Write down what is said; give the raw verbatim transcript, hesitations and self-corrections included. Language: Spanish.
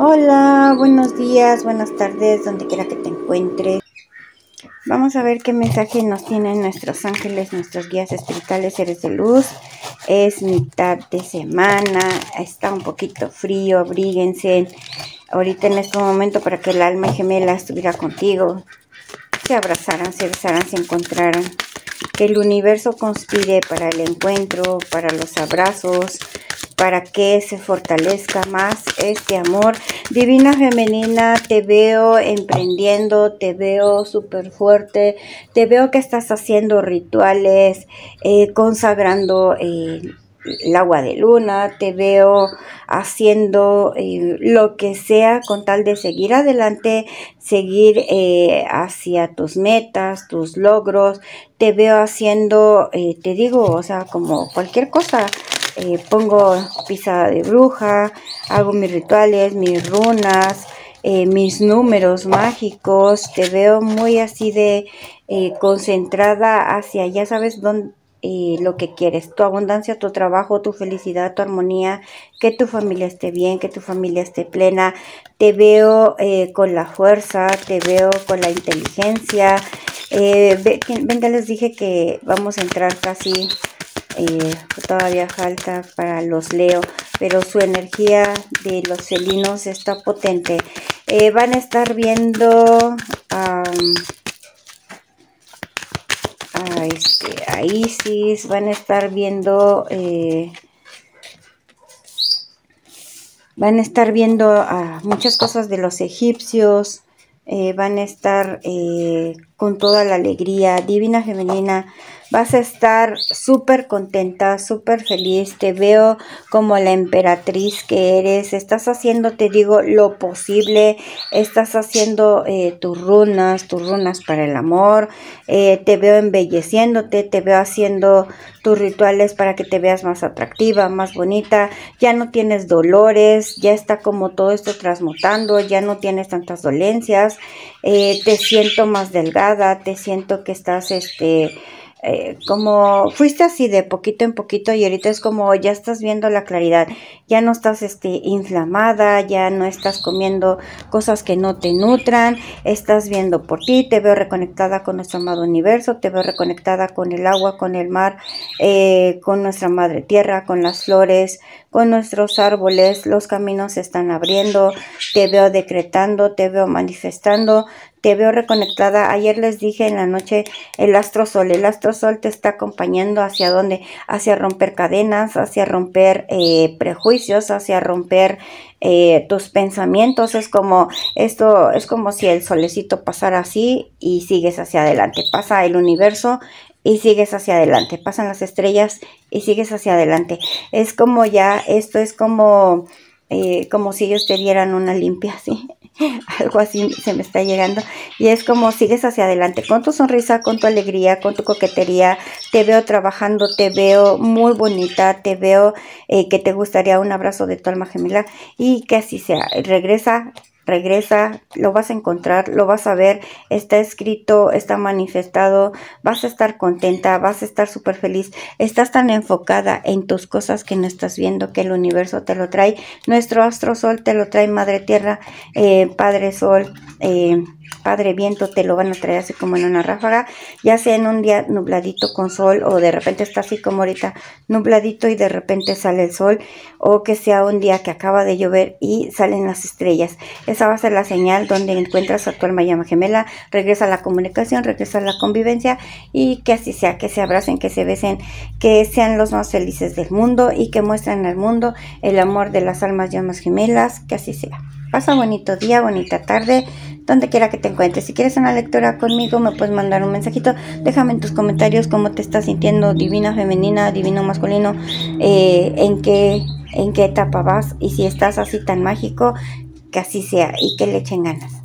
Hola, buenos días, buenas tardes, donde quiera que te encuentres. Vamos a ver qué mensaje nos tienen nuestros ángeles, nuestros guías espirituales, seres de luz. Es mitad de semana, está un poquito frío, abríguense. Ahorita en este momento para que el alma gemela estuviera contigo, se abrazaran, se besaran, se encontraran. Que el universo conspire para el encuentro, para los abrazos, para que se fortalezca más este amor. Divina femenina, te veo emprendiendo, te veo súper fuerte, te veo que estás haciendo rituales, eh, consagrando eh, el agua de luna, te veo haciendo eh, lo que sea con tal de seguir adelante, seguir eh, hacia tus metas, tus logros. Te veo haciendo, eh, te digo, o sea, como cualquier cosa. Eh, pongo pisada de bruja, hago mis rituales, mis runas, eh, mis números mágicos. Te veo muy así de eh, concentrada hacia, ya sabes dónde, eh, lo que quieres, tu abundancia, tu trabajo, tu felicidad, tu armonía, que tu familia esté bien, que tu familia esté plena. Te veo eh, con la fuerza, te veo con la inteligencia. Eh, venga, les dije que vamos a entrar casi... Eh, todavía falta para los Leo, pero su energía de los felinos está potente. Eh, van a estar viendo um, a, este, a Isis, van a estar viendo eh, van a estar viendo a muchas cosas de los egipcios. Eh, van a estar eh, con toda la alegría. Divina femenina, vas a estar súper contenta, súper feliz. Te veo como la emperatriz que eres. Estás haciendo, te digo, lo posible. Estás haciendo eh, tus runas, tus runas para el amor. Eh, te veo embelleciéndote, te veo haciendo tus rituales para que te veas más atractiva, más bonita. Ya no tienes dolores, ya está como todo esto transmutando, ya no tienes tantas dolencias. Eh, te siento más delgada, te siento que estás, este, eh, como fuiste así de poquito en poquito y ahorita es como ya estás viendo la claridad, ya no estás, este, inflamada, ya no estás comiendo cosas que no te nutran, estás viendo por ti. Te veo reconectada con nuestro amado universo, te veo reconectada con el agua, con el mar, eh, con nuestra madre tierra, con las flores, con nuestros árboles. Los caminos se están abriendo, te veo decretando, te veo manifestando, te veo reconectada. Ayer les dije en la noche el astro sol, el astro sol te está acompañando hacia dónde, hacia romper cadenas, hacia romper eh, prejuicios, hacia romper eh, tus pensamientos. Es como esto, es como si el solecito pasara así y sigues hacia adelante, pasa el universo y sigues hacia adelante, pasan las estrellas y sigues hacia adelante. Es como ya, esto es como, eh, como si ellos te dieran una limpia, ¿sí? Algo así se me está llegando. Y es como sigues hacia adelante, con tu sonrisa, con tu alegría, con tu coquetería. Te veo trabajando, te veo muy bonita, te veo eh, que te gustaría un abrazo de tu alma gemela. Y que así sea, regresa. Regresa, lo vas a encontrar, lo vas a ver, está escrito, está manifestado, vas a estar contenta, vas a estar súper feliz. Estás tan enfocada en tus cosas que no estás viendo que el universo te lo trae. Nuestro astro sol te lo trae, madre tierra, eh, padre sol, eh, padre viento, te lo van a traer así como en una ráfaga, ya sea en un día nubladito con sol, o de repente está así como ahorita nubladito y de repente sale el sol, o que sea un día que acaba de llover y salen las estrellas. Esa va a ser la señal donde encuentras a tu alma llama gemela. Regresa a la comunicación, regresa a la convivencia, y que así sea, que se abracen, que se besen, que sean los más felices del mundo y que muestren al mundo el amor de las almas llamas gemelas. Que así sea. Pasa bonito día, bonita tarde, donde quiera que te encuentres. Si quieres una lectura conmigo, me puedes mandar un mensajito. Déjame en tus comentarios cómo te estás sintiendo, divina femenina, divino masculino, eh, en qué, en qué etapa vas, y si estás así tan mágico, que así sea y que le echen ganas.